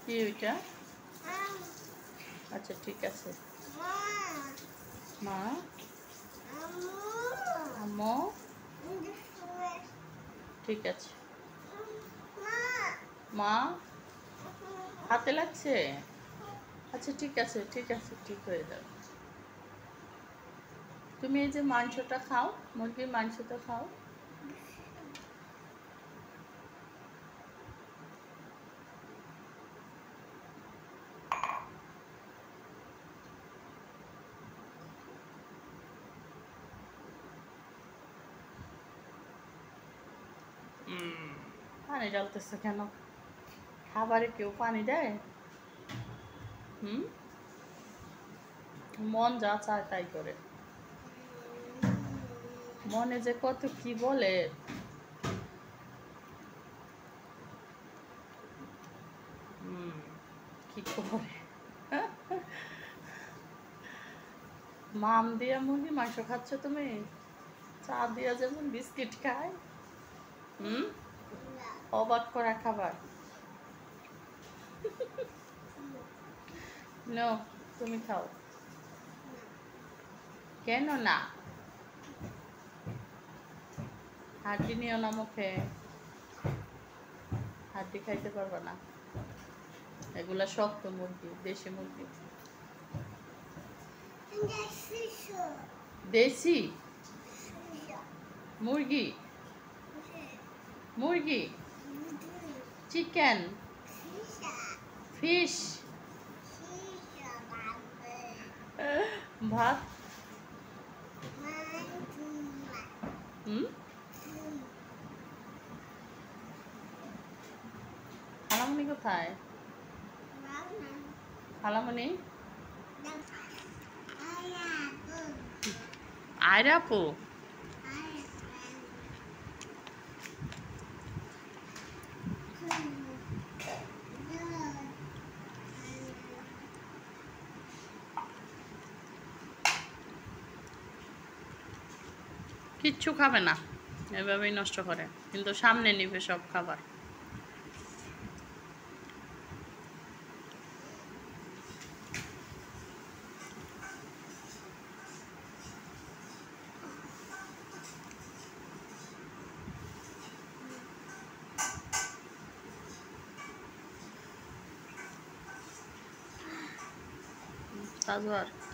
কি ওইটা? আচ্ছা ঠিক আছে। মা আম্মু ঠিক আছে। মা হাতে লাগছে। আচ্ছা ঠিক আছে ঠিক আছে, ঠিক হয়ে যাবে। তুমি এই যে মাংসটা খাও, মুরগির মাংসটা খাও। পানি ঢালতেছে কেন? খাবারে কেউ পানি দেয়? হুম, মন যা চায় তাই করে। মনে যে কত কি বলে। কি করে মাম দিয়া মুরগি মাংস খাচ্ছ তুমি? চা দিয়া যেমন বিস্কিট খায়। হুম, অবাক করা খাবার। নো, তুমি খাও। কেন না? হাড্ডি নিও না মুখে, হাড্ডি খাইতে পারবে না। এগুলা শক্ত মুরগি, দেশি মুরগি। দেশি মুরগি, মুরগি, চিকেন, ফিশ, ভাত। হুম, খালামণি কোথায়? খালামণি আয়রা আপু। কিচ্ছু খাবে না, এভাবেই নষ্ট করে, কিন্তু সামনে নিবে সব খাবার। তাজওয়ার